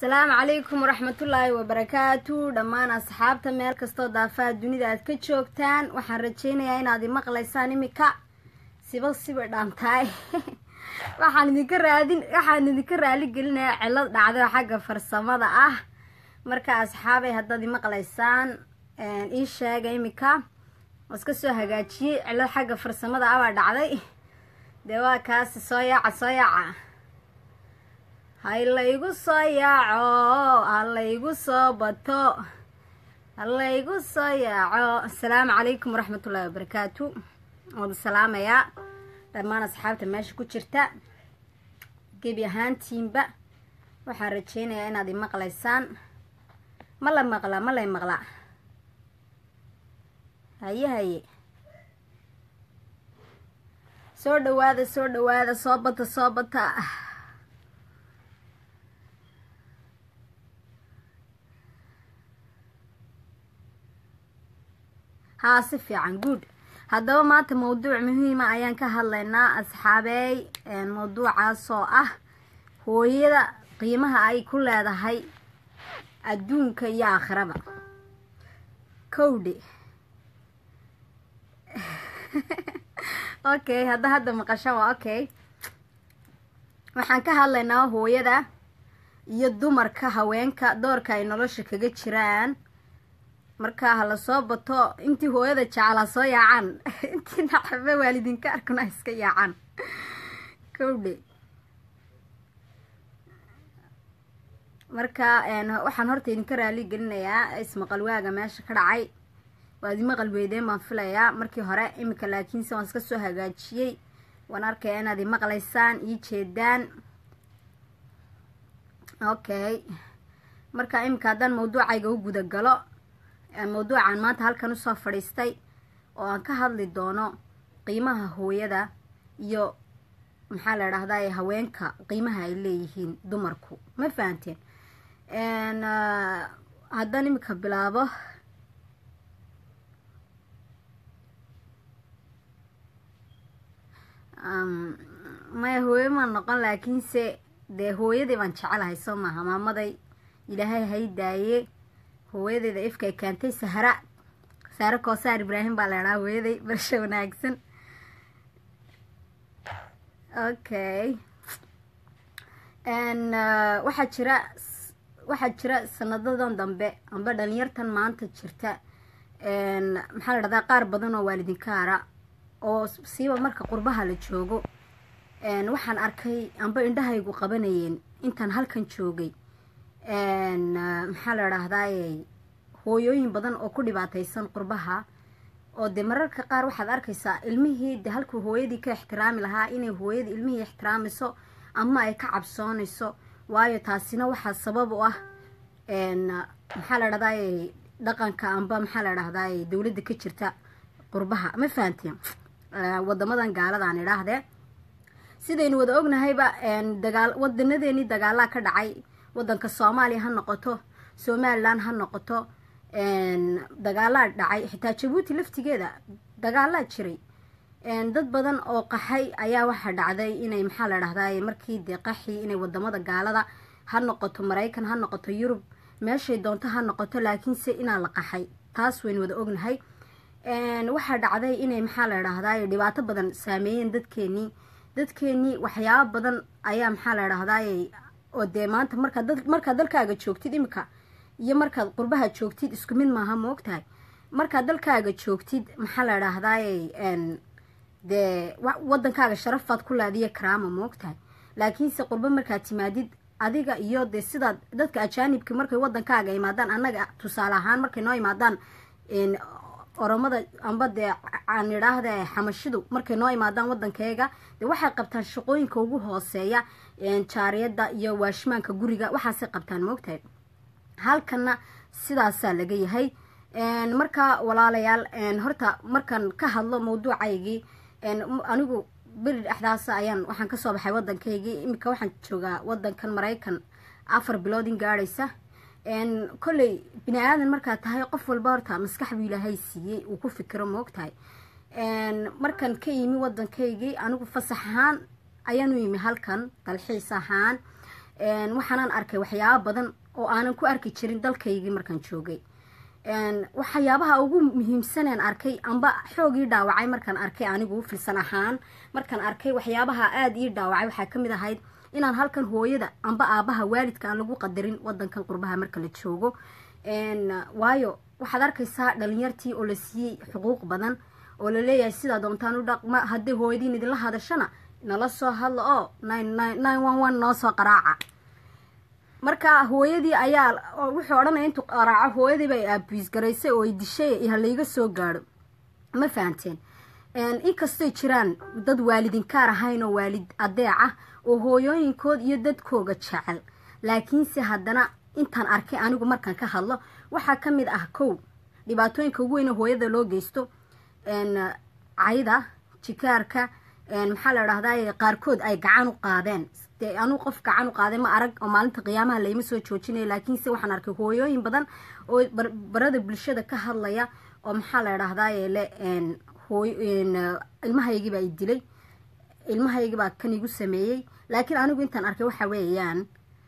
السلام عليكم ورحمة الله وبركاته. دمان أصحابتا ميل كستو دافات دونيدا ad ka joogtaan waxaan rajeynayaa inaad maqlaysaan imika siba dhaantay waxaan idinka raali gelinayaa cilad dhacday xagga farsamada ah marka asxaabay haddaad maqlaysaan ii sheega imika iska soo hagaajiyay cilad xagga farsamada ah waa dhacday dewa kaas soo yaaca halaygu soo yaaco halaygu soo bato halaygu soo yaaco. Assalaamu calaykum waraxmatullaahi wabarakaatu. wada salaamaya dhammaan asxaabta meesha ku jirta gebi ahaantiinba waxaan rajeynayaa inaad maqlaysaan ma la maqla haye soo dhawaada soo bata ها صفي عن جود هذا ما موضوع مهم أيان كهالنا أصحابي موضوع عصا هو يدا قيمها أي كل هذا هاي الدون كي آخربا كودي أوكي هذا مقشوا أوكي waxaan ka hadlaynaa hooyada iyo dumarka haweenka doorka ay nolosha kaga jiraan marka hala soo bato intii hooyada jacala soo yaacan intii naxba waalidinka arkuna iska yaacan kowdhe marka waxaan horta idinka raali gelinayaa ismaqal waaga meesha ka dhacay waad maqal weydeen baan filayaa markii hore imika laakiin waan iska soo hagaajiyay waan arkay inaad maqlaysaan ii jeedaan okay marka imika haddaan mawduucayga u guda galo موضوعان maanta halkan usoo fadhiistay oo aan ka hadli doono qiimaha hooyada iyo maxaa la yiraahdaa haweenka qiimaha ay leeyihiin dumarku ma fahanteen haddaan imika bilaabo ma hooyo ma noqon laakiin se de hooyadii baan jecelahay soo maaha maamaday ilaahay hay daaye hooyadeeda ifkay kaantay sahra koosaar ibraahim baa leeraa hooyaday barsho wanaagsan okay waxaa jira sanadadan dambe amba dhalinyartan maanta jirta maxaa la dhahdaa qaar badan oo waalidinkaara oo siiba marka qurbaha la joogo waxaan arkay amba indhahaygu qabanayeen intaan halkan joogay maxaa la yiraahdaa hooyooyin badan oo ku dhibaataysan qurbaha oo de mararka qaar waxaad arkaysaa ilmihii de halkuu hooyadii ka ixtiraami lahaa inay hooyadii ilmihii ixtiraamiso ama ay ka cabsoonayso waayo taasina waxaa sabab u ah maxaa la yiraahdaa dhaqanka amba maxaa la yiraahdaa dawladda ka jirta qurbaha ma fahanteen wadamadan gaaladan idhaahdee sidaynu wada ognahayba wadanadeeni dagaalaa ka dhacay wadanka Soomaaliya ha noqoto Somaliland ha noqoto dagaalaa dhacay xitaa Djibouti laftigeeda dagaalaa jiray dad badan oo qaxay ayaa waxa dhacday inay maxaa la yiraahdaa markii de qaxi inay wadamada gaalada ha noqoto Mareykan ha noqoto Yurub meeshay doonto ha noqoto laakiin se inaa la qaxay taas weyn wada ognahay waxa dhacday inay maxaa la yiraahdaa dhibaato badan saameeyeen dadkeeni waxyaabo badan ayaa maxaa la yiraahdaa oo de maanta marka dalkaaga joogtid imika iyo marka qurbaha joogtid isku mid maaha moogtahay marka dalkaaga joogtid maxaa la yiraahdaa de wadankaaga sharafaad ku laadiye karaama moogtahay laakiin se qurba marka timaadid adiga iyo de sida dadka ajaanibka markay wadankaaga imaadaan anaga tusaale ahaan markay noo imaadaan oromada amba de aan yiraahdaa xamashidu markay noo imaadaan wadankeega de waxay qabtaan shaqooyinka ugu hooseeya jaariyada iyo waashmaanka guriga waxaasay qabtaan moogtahay halkana sidaasaa laga yahay marka walaalayaal horta markan ka hadlo mawduucaygii anigu beri dhexdaasa waxaan kasoo baxay wadankaygii imika waxaan joogaa wadankan Mareykan 4 bilood in gaadhaysa kolley bini aadan markaa tahay qof walba horta maskax buu ilaahay siiyey uu ku fikiro moogtahay markan ka yimi wadankaygii anigu fasax ahaan ayaan u yimi halkan dalxiis ahaan waxaan arkay waxyaabo badan oo aanan ku arki jirin dalkaygii markaan joogay waxyaabaha ugu muhiimsaneen arkay amba xoogii dhaawacay markaan arkay anigu filsan ahaan markaan arkay waxyaabaha aad ii dhaawacay waxaa ka mid ahayd inaan halkan hooyada amba aabaha waalidka aan lagu qadarin wadankan qurbaha marka la joogo waayo waxaad arkaysaa dhalinyartii oo la siiyey xuquuq badan oo la leeyahay sidaa doontaan u dhaqma haddii hooyadiin idinla hadashana nala soo hadlo oo 911 noo soo qaraaca marka hooyadii ayaa wuxuu odhanaya intuu qaraaco hooyadii bay aabiis garaysay oo ay dishay iyo halayga soo gaadho ma fahanteen inkastay jiraan dad waalidinkaar ahayn oo waalid adeeca oo hooyooyinkood iyo dadkooga jecel laakiinse haddana intaan arkay anigu markaan ka hadlo waxaa ka mid ah kow dhibaatooyinka ugu weyne hooyada loo geysto cayda jikaarka maxaa la dhahdaa qaarkood ay gacan u qaadeen anu qof gacan u qaaday ma arag oo maalinta qiyaamaha layma soo joojinaya laakiinse waxaan arkay hooyooyin badan oo barada bulshada ka hadlaya oo maxaa la dhahdaa le ilmahaygii baa i dilay ilmahaygii baa kan igu sameeyey laakiin anigu intaan arkay waxa weeyaan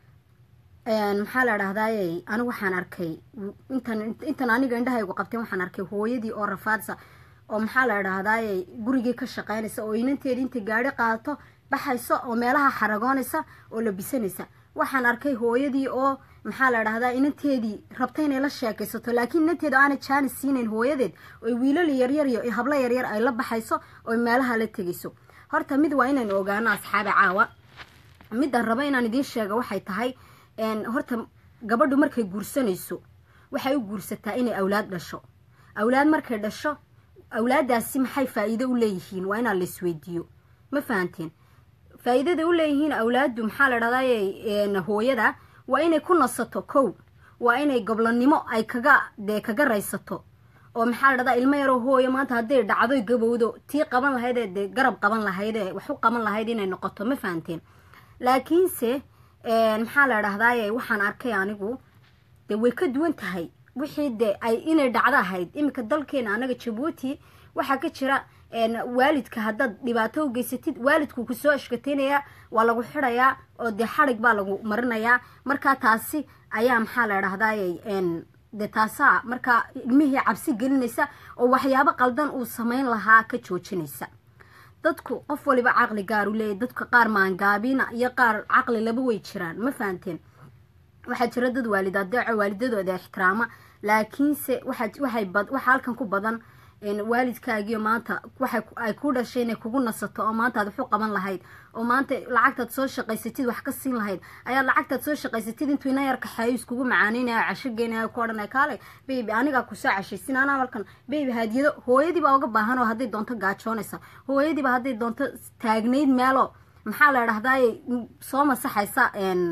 maxaa la dhahdaa anigu waxaan arkay intan aniga indhahaygu qabteen waxaan arkay hooyadii oo rafaadsa oo maxaa la dhahdaa gurigii ka shaqeynaysa oo inanteedii inta gaari qaadato baxayso oo meelaha xaragoonaysa oo labisanaysa waxaan arkay hooyadii oo maxaa la dhahdaa inanteedii rabta inay la sheekaysato laakiin inanteedu aanay jaanis siinayn hooyadeed oo wiilal yaryar iyo hablo yaryar ay la baxayso oo meelaha la tegayso horta mid waa inaynu ogaano asxaabi caawa midaan rabo inaan idiin sheego waxay tahay horta gabadhu markay guursanayso waxay u guursataa inay awlaad dhasho awlaad markay dhasho awlaadaasi maxay faa'iido u leeyihiin waa inaan la isweydiiyo ma fahanteen faa'iidada u leeyihiin awlaadu maxaa la dhahdaa hooyada waa inay ku nasato kow waa inay goblanimo ay kaga raysato oo maxaa la dhahdaa ilmo yaroo hooyo maanta hadday dhacdo gabowdo tii qaban lahayd ee garab qaban lahayd ee wax u qaban lahayd inay noqoto ma fahanteen laakiinse maxaa la dhahdaa waxaan arkay anigu de way ka duwan tahay wixii de ay inay dhacdo ahayd iminka dalkeena anaga Djibouti waxaa ka jira waalidka haddaad dhibaato u geysatid waalidku ku soo ashkataynaya waa lagu xidhayaa oo dee xadhig baa lagu marinayaa markaa taasi ayaa maxaa la dhahdaa de taasaa markaa ilmihii cabsi gelinaysa oo waxyaabo qaldan uu samayn lahaa ka joojinaysa dadku qof waliba caqli gaar u leeyahay dadka qaar maangaabina iyo qaar caqli laba way jiraan ma fahanteen waxaa jira dad waalid adeeco waalidadooda ixtiraama laakiinse waxaa halkan ku badan waalidkaagiyo maanta ay ku dhashay inay kugu nasato oo maanta aad waxu qaban lahayd oo maanta lacagtaad soo shaqaysatid wax ka siin lahayd ayaad lacagtaad soo shaqaysatid intuu ina yar kaxeeyo iskugu macaanaynaya casho geynaya ku odhanaya kaalay baby anigaa kusoo cashaysin anaa halkan baby hadiyado hooyadii baa uga baahan oo hadday doonto gaajoonaysa hooyadii baa hadday doonto taagnayd meelo maxaa la dhahdaa soo masaxaysa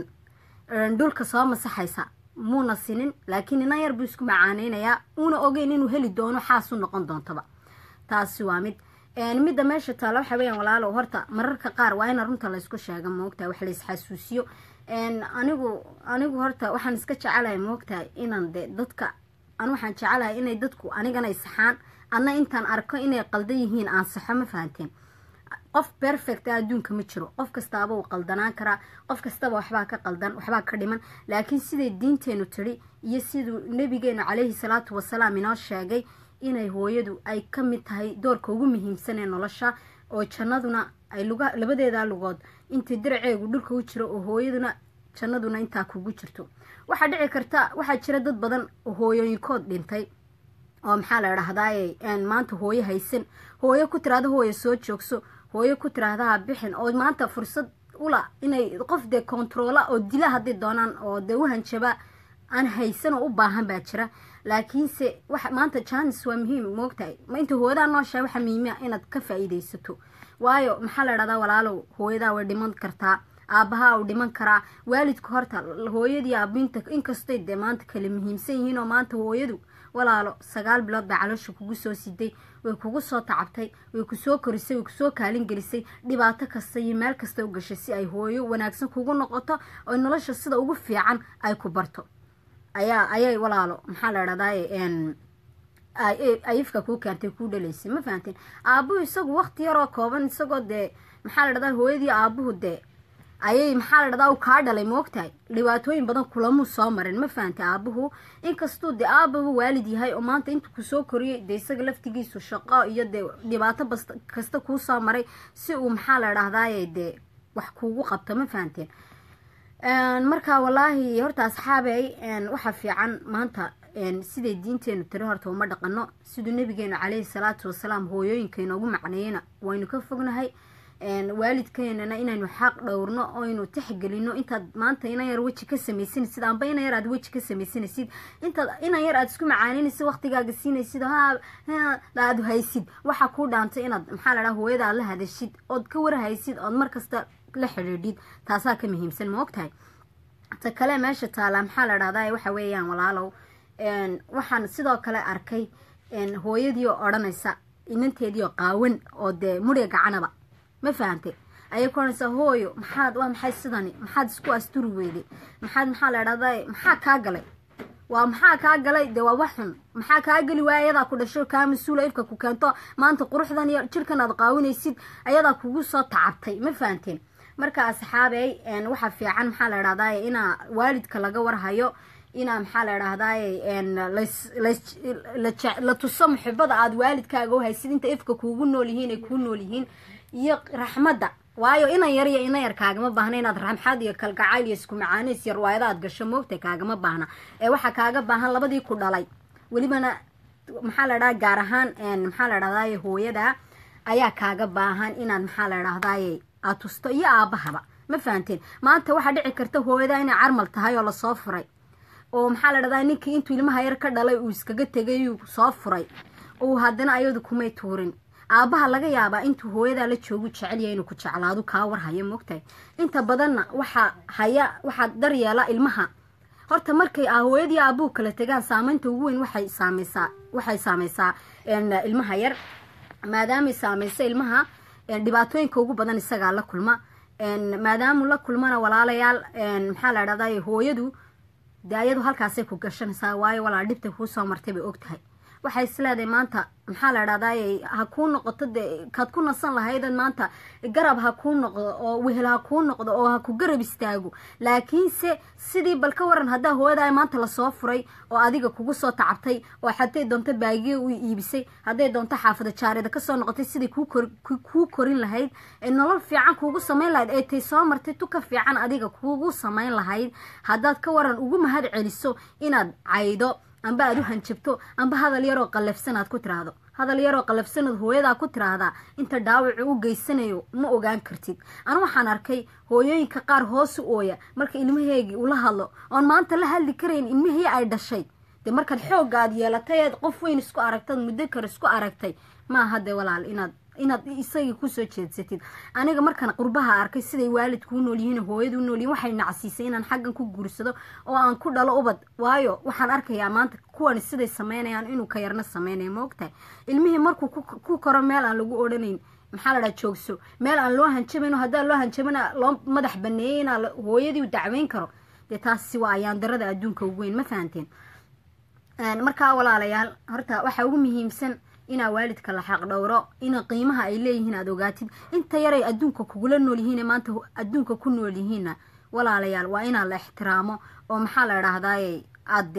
dhulka soo masaxaysa muuna sinin laakiin ina yar buu isku macaaneynayaa uuna ogeyn inuu heli doono xaas u noqon doontaba taasi waa midda meesha taala waxa weeyaan walaalo horta mararka qaar waa ina runta la isku sheega moogtahay wax la isxasuusiyo anigu horta waxaan iska jecelahay moogtahay inaan de dadka waxaan jecelahay inay dadku anigana ay saxaan anna intaan arko inay qaldan yihiin aan saxo ma fahanteen qof perfect adduunka ma jiro qof kastaaba uu qaldanaan karaa qof kastaba waxbaa ka qaldan waxbaa ka dhiman laakiin siday diinteenu tiri iyo siduu nabigeenu calayhi salaatu wasalaam inoo sheegay inay hooyadu ay ka mid tahay doorka ugu muhiimsan ee nolosha oo jannaduna ay labadeeda lugood intii diraceegu dhulka u jiro oo hooyaduna jannaduna intaa kugu jirto waxaa dhici karta waxaa jira dad badan oo hooyooyinkood dhintay oo maxaa la dhahdaa maanta hooyo haysan hooyo ku tiraada hooyo soo joogso hooyo ku tiraahdaa bixin oo maanta fursad ula inay qof dee kontaroola oo dila hadday doonaan oo dee u hanjaba aan haysan oo u baahan baa jira laakiinse maanta jaanis waa muhiim moogtahay ma inta hooyadaa nooshaa waxa muhiima inaad ka faa'iidaysato waayo maxaa la dhahdaa walaalow hooyadaa way dhiman kartaa aabahaa uu dhiman karaa waalidka horta hooyadii aabinta inkastay dee maanta kala muhiimsan yihiin oo maanta hooyadu walaalo 9 bilood baa caloosha kugu soo siday way kugu soo tacabtay way ku soo korisay way ku soo kaalin gelisay dhibaato kasta iyo meel kasta u gashay si ay hooyo wanaagsan kugu noqoto oo nolosha sida ugu fiican ay ku barto ayay walaalo maxaa la dhahdaa ayifka ku keentay ku dhaleysay ma fahanteen aabuhu isagu waqti yaroo kooban isagoo dee maxaa la dhahdaa hooyadii aabuhu dee ayay maxaa la dhadaa u kaa dhalay moogtahay dhibaatooyin badan kulamuu soo marin ma fahantay aabuhu inkastuu dee aabahu waalid yahay oo maanta intuu kusoo koriyey dee isaga laftigiisu shaqo iyo dee dhibaato kasta kuu soo maray si uu maxaa la dhahdaye dee wax kuugu qabto ma fahanteen marka wallaahi horta asxaabey waxa fiican maanta siday diinteenu tiri horta uma dhaqano siduu nabigeenu calayhi salaatu wasalaam hooyooyinka inoogu macneeyena waynu ka fognahay waalidkeenana inaynu xaq dhowrno oo aynu tixgelino intaad maanta ina yar weji ka samaysanaysid amba ina yar aad weji ka samaysanaysid intaad ina yar aad isku macaaninaysid waqtigaaga siinaysid aad haysid waxa kuu dhaantay inaad maxaa la dhaha hooyada aad la hadashid ood ka warhaysid ood markasta la xidhiidhid taasaa ka muhiimsan ma ogtahay ta kale meesha taala maxaa la dhahdaa waxa weeyaan walaalow waxaan sidoo kale arkay hooyadii oo odhanaysa inanteedii oo qaawan oo dee muriga gacanaba ma fahantay ayay ku odhanaysaa hooyo maxay sidani maxaad isku asturi weyday maxaa la dhahdaa maxaa kaa galay waa maxaa kaa galay dee waa wax xun maxaa kaa geli waaya ayadaa ku dhasho kaa mas-uula ifka ku keento maanta quruxdan iyo jirkan aad qaawinaysid ayadaa kugu soo tacabtay ma fahanteen marka asxaabey waxa fiican maxaa la dhahdaa inaa waalidka laga warhayo inaa maxaa la dhahdaay la tuso muxibada aad waalidkaaga u haysid inta ifka kuugu nool yihiin ay kuu nool yihiin iyo raxmadda waayo ina yar iyo ina yar kaagama baahna inaad raxmad iyo kalgacayl iyo isku macaaneys iyo riwaayada aad gasho moogtay kaagama baahna waxa kaaga baahan labadii ku dhalay welibana maxaa la dhahaa gaar ahaan maxaa la dhahdaay hooyada ayaa kaaga baahan inaad maxaa la dhahdaay aad tusto iyo aabahaba ma fahanteen maanta waxaa dhici karta hooyada inay carmal tahay oo lasoo furay oo maxaa la dhahdaa ninkii intuu ilmaha yar ka dhalay uu iskaga tegay uu soo furay oo haddana ayadu kumay tuurin aabaha laga yaabaa intuu hooyadaa la joogu jecelyahay inuu ku jeclaado kaa warhayo moogtahay inta badanna waxaa daryeela ilmaha horta markay hooyadii aabuhu kala tegaan saamaynta ugu weyn waxay saamaysaa ilmaha yar maadaamay saamaysa ilmaha dhibaatooyinka ugu badan isagaa la kulma maadaamuu la kulmana walaalayaal maxaa la dhahdaa hooyadu dee ayadu halkaasay ku gashanaysaa waayo walaal dhibta kuu soo martay bay og tahay waxay isleedahay maanta maxaa la dhahdaay ha kuu noqoto dee kaad ku nasan lahaydan maanta garab ha kuu noqdo oo wehel ha kuu noqdo oo ha ku garab istaago laakiinse sidii bal ka waran haddaa hooyadaa maanta lasoo furay oo adiga kugu soo tacabtay oo hadday doonto baagiye u iibisay hadday doonto xaafada jaareeda kasoo noqotay sidai kuu korin lahayd nolol fiican kuugu samayn lahayd ee tay soo martay tuka fiican adiga kuugu samayn lahayd haddaad ka waran ugu mahad celiso inaad caydo amba aad u hanjabto amba hadal yaroo qallafsanaad ku tiraahdo hadal yaroo qallafsanaad hooyadaa ku tiraahdaa inta dhaawacu u geysanayo ma ogaan kartid anu waxaan arkay hooyooyinka qaar hoosu ooya marka ilmaheegii ula hadlo oon maanta la hadli karayn ilmihii ay dhashay dee markaad xoogga aad yeelatay eed qof weyn isku aragtad muddo kar isku aragtay maaha dee walaal inaad isagii kusoo jeedsatid aniga markaan qurbaha arkay siday waalidku u nool yihiin hooyadu u nool yihiin waxay nacsiisay inaan xaggan ku guursado oo aan ku dhalo ubad waayo waxaan arkayaa maanta kuwani siday samaynayaan inuu ka yarna samaynayo ma ogtahay ilmihii markuu ku koro meel aan lagu odhanayn maxaa la dhaha joogso meel aan loo hanjabayno haddaa loo hanjabana loo madax baneeyey inaa hooyadii u dacweyn karo dee taasi waa ayaan darada adduunka ugu weyn ma fahanteen markaa walaalayaal horta waxaa ugu muhiimsan inaa waalidka la xaq dhowro ina qiimaha ay leeyihiin aad ogaatid inta yaray adduunka kugula nool yihiin maanta adduunka ku nool yihiinna walaalayaal waa inaa la ixtiraamo oo maxaa la dhahdaay aad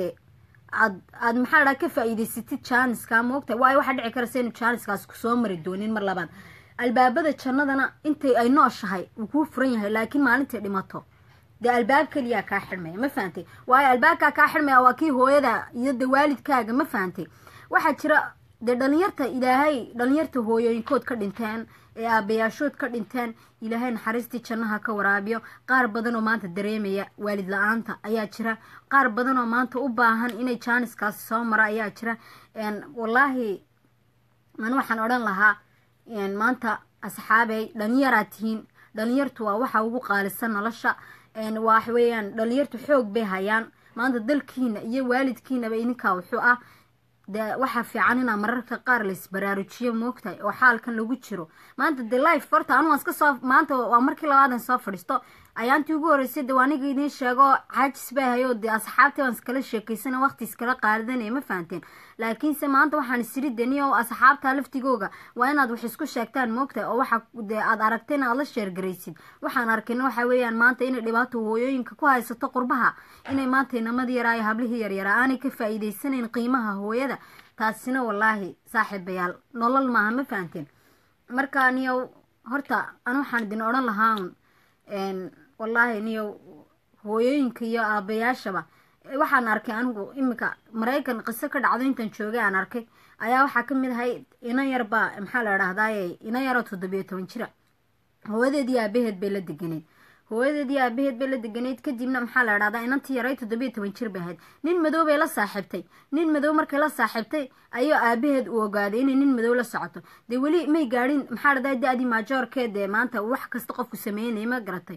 maxaa la dhaha ka faa'iidaysatid jaaniska moogtahay waayo waxaa dhici karaysa inuu jaaniskaas kusoo mari doonin mar labaad albaabada jannadana intay ay nooshahay uu kuu furan yahay laakiin maalintay dhimato dee albaab keliyaa kaa xidhmaya ma fahantay waayo albaabkaa kaa xidhmaya waa kii hooyada iyo de waalidkaaga ma fahantay waxaa jira dee dhalinyarta hooyooyinkood ka dhinteen ee aabayaashood ka dhinteen ilaahay naxariistii jannaha ka waraabiyo qaar badan oo maanta dareemaya waalid la-aanta ayaa jira qaar badan oo maanta u baahan inay jaaniskaasi soo mara ayaa jira wallaahi man waxaan odhan lahaa maanta asxaabey dhalinyaraad tihiin dhalinyartu waa waxa ugu qaalisan nolosha waxweeyaan dhalinyartu xoog bay hayaan maanta dalkiina iyo waalidkiinaba idinkaa wuxuu ah de waxaa fiican inaa mararka qaar la isbaraarujiyo moogtahay oo xaalkan lagu jiro maanta de life horta anu iska soo maanta waa markii labaadan soo fadhiisto ayaantii ugu horeysay de waaniga idiin sheego caajis baa hayo dee asxaabtii waan iskala sheekaysana waqti iskala qaadadanaya ma fahanteen laakiinse maanta waxaan isiri deniyo asxaabta laftigooga waa inaad wax isku sheegtaan moogtahay oo waxa dee aad aragteen aad la sheergaraysid waxaan arkayna waxa weeyaan maanta inay dhibaato hooyooyinka ku haysato qurbaha inay maanta inamadii yaraa iyo hablihii yaryaraa aanay ka faa'iidaysanayn qiimaha hooyada taasina wallaahi saaxiibayaal nolol maaha ma fahanteen marka niyow horta an waxaan idin odhan lahaa wallaahi niyow hooyooyinka iyo aabayaashaba waxaan arkay anigu iminka maraykan qiso ka dhacdo intaan joogay aan arkay ayaa waxaa ka mid ahay ina yarba maxaa la idhahdaaye ina yaroo 17 jira hooyadeedii aabaheed bay la deganeyd hooyadeedii aabaheed bay la deganeyd kadibna maxaa la idhahdaa inantii yaray 17 jir bay ahayd nin madow bay la saaxiibtay nin madow markay la saaxiibtay ayuu aabaheed u ogaaday inay nin madow la socoto dee weli may gaadhin maxaa la idhahdaa da-dii maajoorkeed ee maanta wax kasta qofku sameynaya ma garatay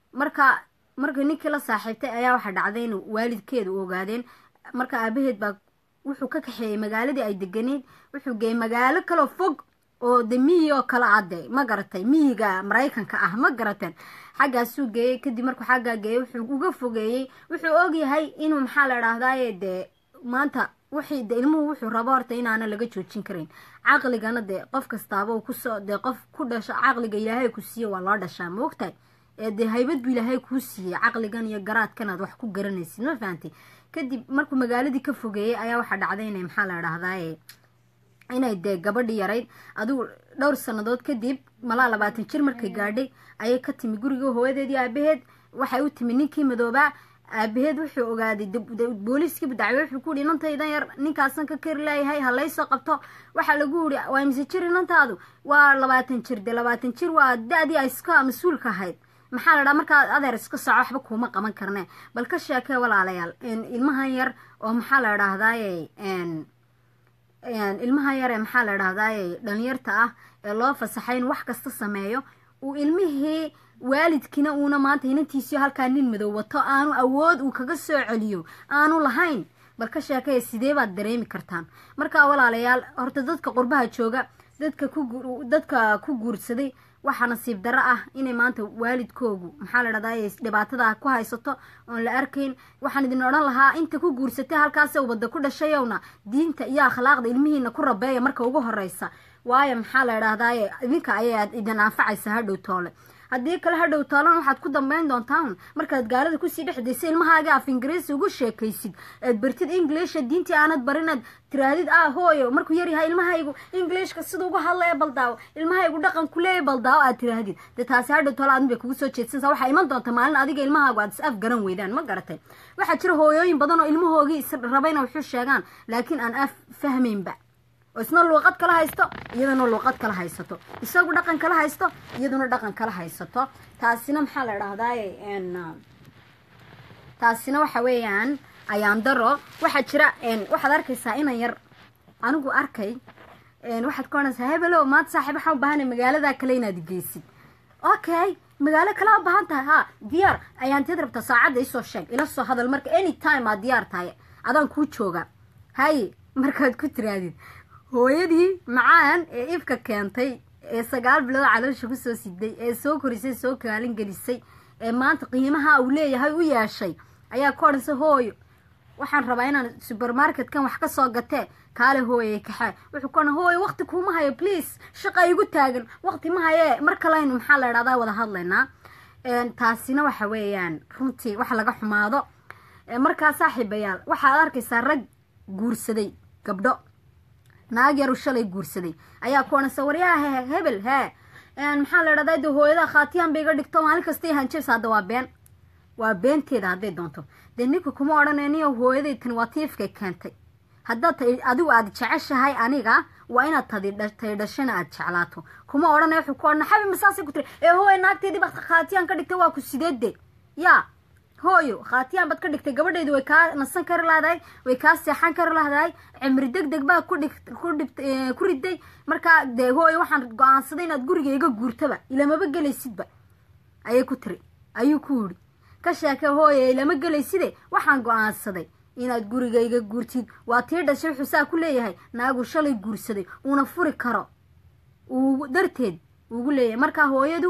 marka ninkii la saaxiibtay ayaa waxa dhacday in waalidkeedu ogaadeen marka aabaheed baa wuxuu ka kaxeeyay magaaladii ay deganeyd wuxuu geeyay magaalo kale fog oo de miyi oo kala ade ma garatay miyiga maraykanka ah ma garateen xaggaasuu geeyey kadib markuu xaggaa geeyey wuxuu uga fogeeyey wuxuu ogyahay inuu maxaa la idhahdaaye dee maanta wixii de ilmuhu wuxuu rabo horta inaana laga joojin karin caqligana dee qof kastaaba kusoo dee qof ku dhasho caqliga ilaahay ku siiye waa loo dhashaa maogtahay ee dee haybad buu ilaahay kuu siiyey caqligan iyo garaadkan aad wax ku garanaysid ma fahantay kadib markuu magaaladii ka fogeeyey ayaa waxaa dhacday inay maxaa la idhahdaaye inay dee gabadhii yarayd adigu dhowr sannadood kadib malaa 20 jir markay gaadhay ayay ka timi guriga hooyadeedii aabaheed waxay u timi ninkii madoobaa aabaheed wuxuu ogaaday booliiskii dacwo wuxuu ku yidhi inantaydan yar ninkaasan ka kari leeyahay ha laysoo qabto waxaa lagu yidhi waa mise jir inantaadu waa 20 jir dee 20 jir waa da-dii ay iska mas-uulka ahayd maxaa la dhaha markaa adeer iska soco waxba kuuma qaban karne bal ka sheekee walaalayaal ilmahan yar oo maxaa la idhahdaaye ilmahan yar ee maxaa la idhahdaaye dhalinyarta ah ee loo fasaxay in wax kasta sameeyo uu ilmihii waalidkiina uuna maanta inantiisii halkaa nin madow wato aanu awood uu kaga soo celiyo aanu lahayn bal ka sheekaya sidee baad dareemi kartaan markaa walaalayaal horta dadka qurbaha jooga dadka ku guursaday waxaa nasiib darro ah inay maanta waalidkoogu maxaa la dhahdaa dhibaatada ku haysato oon la arkayn waxaan idin odhan lahaa inta ku guursatay halkaasee ubadda ku dhashayowna diinta iyo akhlaaqda ilmihiina ku rabeeya marka ugu horeysa waayo maxaa la idhahdaaye idinka ayaad idin anfacaysa hadhow toole haddii kale hadhow toolan waxaad ku dambeyn doontaan markaad gaalada kusii dhexdaysa ilmahaaga af ingiriisi ugu sheekaysid eed bartid inglisha diintii aanad barinaad tiraadid hooyo markuu yaryahay ilmahaygu ingilishka sida ugu hadlaya baldaawo ilmahaygu dhaqan kuleeya baldaawo aad tiraadid dee taasi hadhow toole adin bay kugu soo jeedsanaysaa waxaa iman doonta maalin adiga ilmahaagu aad is af garan weydaan ma garatay waxaa jira hooyooyin badan oo ilmahoogii rabayna wuxuu sheegaan laakiin aan af fahmaynba oo isna luuqad kala haysto iyadana luuqad kala haysato isagu dhaqan kala haysto iyaduna dhaqan kala haysato taasina maxaa la idhahdaaye taasina waxa weeyaan ayaan daro waxaa jira waxaad arkaysaa inan yar anigu arkay waxaad ka odhanaysaa hebelow maanta saaxiib waxaan u baahanay magaalada kale inaad geysid okay magaalo kale u baahan tahay ha diyaar ayaanteed rabtaa saacadda isoo sheeg ila soo hadal marka anytime aad diyaar tahay adaan kuu jooga haye markaad ku tiraadid hooyadii macaan ee ifka keentay ee 9 bilood caloosha ku soo siday ee soo korisay soo kaalin gelisay ee maanta qiimaha uu leeyahay u yeeshay ayaa ka odhanaysa hooyo waxaan rabaa inaan supermarket-kan wax ka soo gatee kaale hooyay kaxay wuxuu ka odhan hooyo waqti kuuma hayo please shaqa igu taagan waqti ma haye mar kaleynu maxaa la idhahdaa wada hadlaynaa taasina waxa weeyaan runtii wax laga xumaado markaa saaxiibayaal waxaad arkaysaa rag guursaday gabdho naag yaru shalay guursaday ayaa ku odhanaysa waryaa hebel maxaa la idhahdaa de hooyada khaatiyaan bay iga dhigto maalin kasta hanjebs hadda waa beenteeda hadday doonto dee ninka kuma odhanayniyo hooyaday tan waa tiifkay keentay haddaad adigu aad jeceshahay aniga waa inaad tay dhashana aad jeclaato kuma odhanay wuxuu ku odhana xabi masaasay ku tiri hooya naagteedii baad khaatiyaan ka dhigtay waa ku sideedde yaa hooyo khaatiyaan baad ka dhigtay gabadheedu way kaa nasan kari lahdahay way kaa seexan kari lahdahay cimri degdeg baa ku riday markaa dee hooyo waxaan go-aansaday inaad guriga iga guurtaba ilamaba gelaysidba ayay ku tiri ayuu ku yidhi ka sheekay hooyo ilama gelayside waxaan go-aansaday inaad guriga iga guurtid waa tii dhashay wuxuu saa ku leeyahay naagu shalay guursaday uuna furi karo darteed ugu leeyahay markaa hooyadu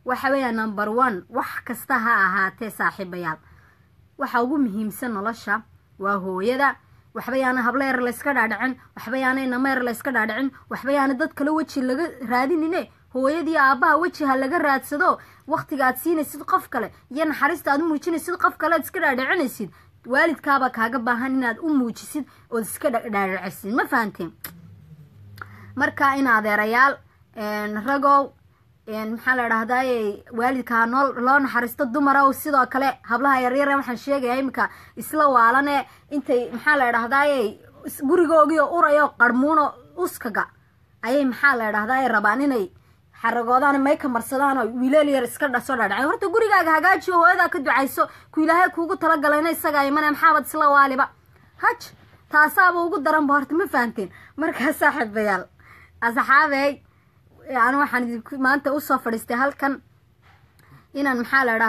waxa weeyaan number 1 wax kasta ha ahaatee saaxiibayaal waxa ugu muhiimsan nolosha waa hooyada waxba yaana habla yar la iska dhaadhicin waxba yaana inama yar la iska dhaadhicin waxba yaana dad kale weji laga raadinine hooyadii aabaha weji ha laga raadsado waqtiga aad siinaysid qof kale iyo naxariista aad u muujinaysid qof kale aad iska dhaadhicinaysid waalidkaaba kaaga baahan inaad u muujisid oo iska dhaadhicisid ma fahanteen marka in adeerayaal ragow maxaa la dhahdaa waalidka loo naxariisto dumar oo sidoo kale hablaha yaryar waxaan sheegayaa imika isla waalane intay maxaa la dhahdaa gurigoogii urayo qarmuuno uskaga ayay maxaa la dhahdaa rabaan inay xaragoodaan may ka marsadaan oo wiilal yar iska soo dhaadhacay horta gurigaaga hagaaji oo hooyada ka ducayso ku ilaahay kuugu talagalayna isaga ayman maxaabad isla waaliba haj taasaaba ugu daran ba horta ma fahanteen markaa saaxiibayaal asxaabey aan waxaan maanta u soo fadhiistay halkan inaan maxaa la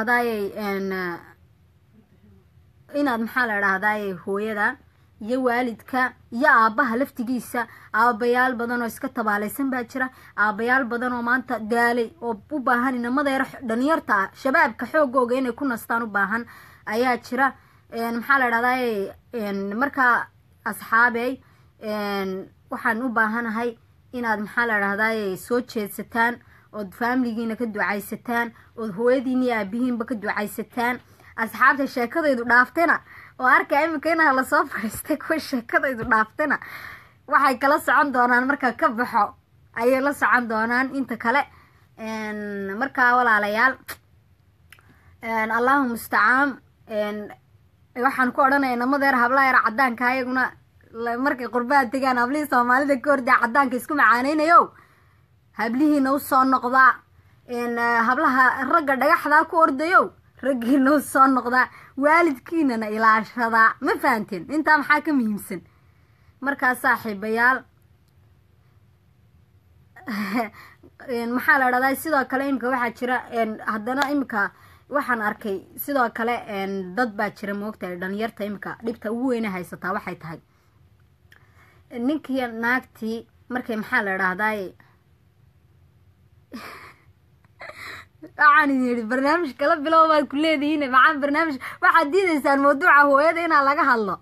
dhahdaa hooyada iyo waalidka iyo aabaha laftigiisa aabayaal badan oo iska tabaalaysan baa jira aabayaal badan oo maanta daalay oo u baahan inamada yar dhalinyarta ah shabaabka xoogooga inay ku nastaan u baahan ayaa jira maxaa la dhahdaa markaa asxaabey waxaan u baahanahay inaad maxaa la dhahdaa soo jeedsataan ood faamiligiina ka ducaysataan ood hooyadiina iyo aabihiinba ka ducaysataan asxaabta sheekadaydu dhaaftena oo arkay imika inaa lasoo fadhiistay kuwa sheekadaydu dhaaftena waxay kala socon doonaan markaa ka baxo ayay la socon doonaan inta kale markaa walaalayaal allahu mustacaan waxaan ku odhanaya namadeer hablaha yar cadaanka ayaguna markay qurbaha tegaan hablihii soomaalida ka hordaa cadaanka isku macaaneynayo hablihiina u soo noqdaa hablaha ragga dhagaxdaa ku ordayo raggiina u soo noqdaa waalidkiinana ilaashadaa ma fahanteen intaa maxaa ka muhiimsan markaa saaxiibayaal maxaa la dhahdaa sidoo kale imika waxaa jira haddana imika waxaan arkay sidoo kale dad baa jira moogtahay dhalinyarta imika dhibta ugu weyne haysataa waxay tahay ninkii naagtii markay maxaa la dhahdaa waxaan idin yidhi barnaamij kala bilow baad ku leedihiin macaan barnaamij waxaad diidaysaan mawduuca hooyada inaa laga hadlo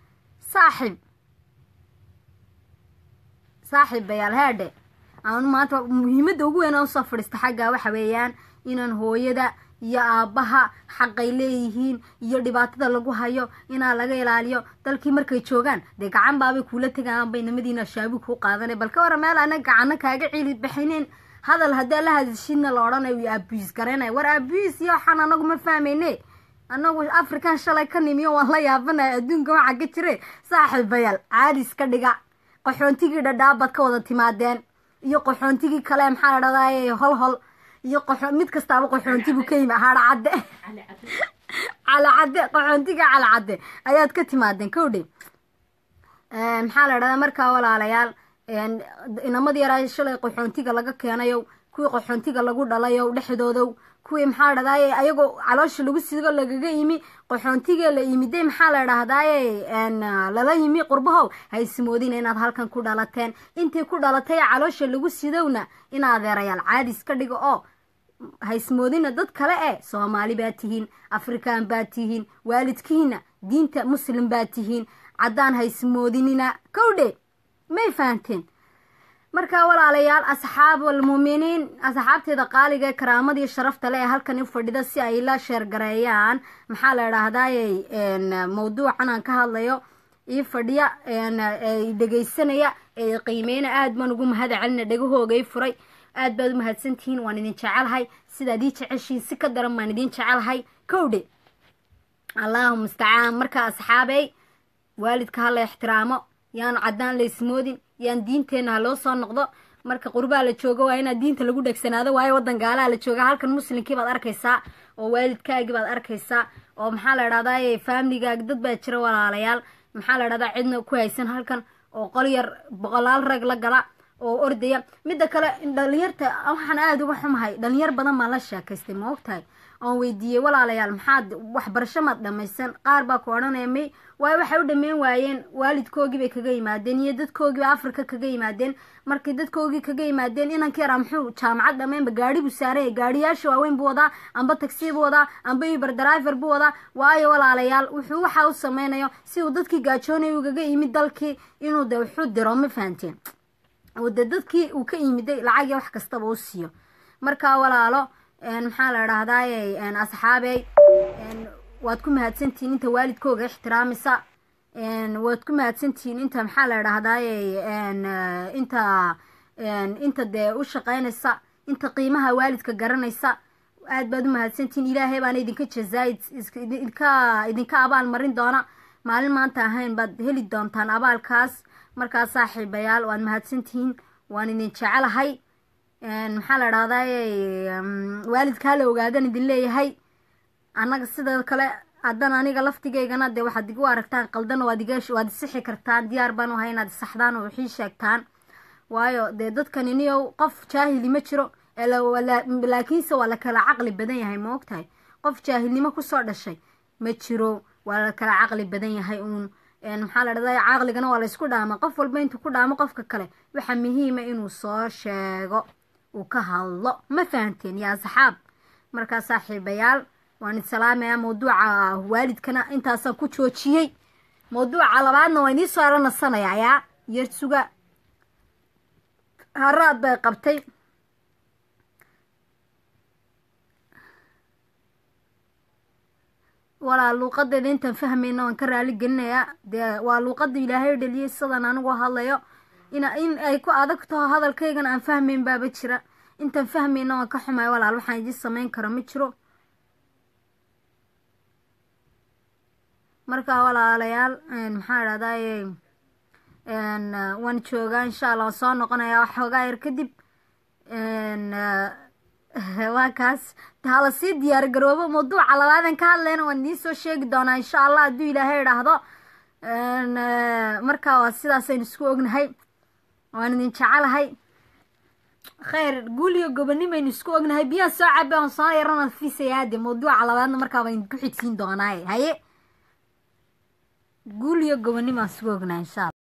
saaxiibayaal haadhe aan maanta muhiimadda ugu weyn aan usoo fadhiista xaggaa waxa weeyaan inaan hooyada iyo aabaha xaqay leeyihiin iyo dhibaatada lagu hayo inaa laga ilaaliyo dalkii markay joogaan dee gacan baabay kuula tegaan bay namadiina shaabi kuu qaadanay balka wara meel ana gacano kaaga ciili baxinin hadal haddii la hadishidna la odhanayo abuus garanay war abuus iyo waxaan anagu ma fahmayne anagu afrikan shalay ka nimiyo waan la yaabanaya adduunka waxaa ka jire saaxiibayaal caadi iska dhiga qaxoontigii dhadhaabad ka wada timaadeen iyo qaxoontigii kale maxaa la dhahdaa holhol iyo mid kastaaba qaxoontigu ka yimi haadhacadde calacadde qaxoontiga calacadde ayaad ka timaadeen kowdhe maxaa la dhahdaa markaa walaalayaal inamadii yaraa shalay qaxoontiga laga keenayo kuwii qaxoontiga lagu dhalayo dhexdoodow kuwii maxaa la dhahdaa ayagoo caloosha lagu sigo lagaga yimi qaxoontiga la yimiday maxaa la dhahdaa lala yimi qurbahow haysimoodina inaad halkan ku dhalateen intii ku dhalatay caloosha lagu sidowna in adeerayaal caadi iska dhigo oo haysmoodina dad kale soomaali baa tihiin afrikaan baa tihiin waalidkiina diinta muslim baa tihiin caddaan haysmoodinina kowdhe may fahanteen markaa walaalayaal asxaabulmuuminiin asxaabteeda qaaliga karaamada iyo sharafta le ee halkan u fadhida si ay la sheergareeyaan maxaa la dhahdaa mawduucan aan ka hadlayo ii fadhiya dhegaysanaya qiimeyna aad baan ugu mahad celina dhegahooga ii furay aad baad u mahadsantihiin waan idin jecelahay sidaad ii jeceshiin si ka daran baan idin jecelahay kowdhe allahu mustacaan markaa asxaabey waalidka ha la ixtiraamo yaan caddaan la ismoodin yaan diinteenna ha loo soo noqdo marka qurbaa la joogo waa inaad diinta lagu dhegsanaado waayo waddan gaalaha la jooga halkan muslimkii baad arkaysaa oo waalidkaagii baad arkaysaa oo maxaa la dhahdaa faamiligaagi dad baa jira walaalayaal maxaa la dhahdaa cidna ku haysan halkan oo qol yar boqolaal rag la gala oo ordaya midda kale dhalinyarta waxaan aada uga xumahay dhalinyar badan baan la sheekaystay ma ogtahay oon weydiiyey walaalayaal maxaad waxbarasho maad dhamaysan qaar baa ku odhanaya may waayo waxay u dhammeyn waayeen waalidkoogii bay kaga yimaadeen iyo dadkoogii bay afrika kaga yimaadeen markay dadkoogii kaga yimaadeen inankii yaraa muxuu jaamacad dhammeynba gaadhi buu saaraya gaadhiyaasha waaweyn buu wadaa amba taxi buu wadaa amba uber driver buu wadaa waayo walaalayaal wuxuu waxa u sameynayo si uu dadkii gaajoonaya ugaga yimid dalkii inuu de wuxuu diro ma fahanteen oo de dadkii uu ka yimiday lacag iyo wax kastaba u siiyo markaa walaalo maxaa la dhahdaay asxaabey waad ku mahadsantihiin inta waalidkooga ixtiraamisa waad ku mahadsantihiin inta maxaa la dhahdaay inta dee u shaqeynaysa inta qiimaha waalidka garanaysa aad baad u mahadsantihiin ilaahay baana idinka jazaa'id idinka abaal marin doona maalin maanta ahayn baad heli doontaan abaalkaas markaa saaxiibayaal waad mahadsantihiin waan idin jecelahay maxaa la dhahdaay waalidkaa la ogaadan idin leeyahay annaga sidoo kale haddana aniga laftigaygana dee waxaad igu aragtaan qaldana waad isixi kartaan diyaar baan u hay inaad isaxdaan oo wixii sheegtaan waayo dee dadkan iniyow qof jaahili ma jiro laakiinse waa la kala caqli badan yahay ma ogtahay qof jaahilnimo kusoo dhashay ma jiro waa la kala caqli badan yahay uun maxaa la dhahday caqligana waa la isku dhaama qof walba intuu ku dhaamo qofka kale waxa muhiima inuu soo sheego uu ka hadlo ma fahanteen yaa asxaab markaa saaxiibayaal waan islaamayaa mawduuca waalidkana intaasaan ku joojiyey mawduuca labaadna waa inii soo aranasanayaa yaa yersuga haraad bay qabtay walaa luuqadeeda intaan fahmayna waan ka raali gelinayaa dee waa luuqada ilaahay dhaliyay sidan anigu hadlayo in ay ku adag taho hadalkaygana aan fahmayn baaba jira intaan fahmayna waan ka xumay walaal waxaan idin samayn karo ma jiro markaa walaalayaal maxaa dhahdaye waan joogaa insha allah waan soo noqonayaa waxoogaa yar kadib waa kaas hala sii diyaar garoobo mawduuca labaadan ka hadlayna waan idiin soo sheegi doonaa insha allah hadduu ilaahay idhaahdo markaa waa sidaasaynu isku ognahay waan idin jecelahay khayr guul iyo gobonimaynu isku ognahay biyaan soo cabe aan soo yarana fiisayaade mawduuca labaadna markaa waan idinku xigsiin doonaaye haye guul iyo gobonimaan isku ognahay insha allah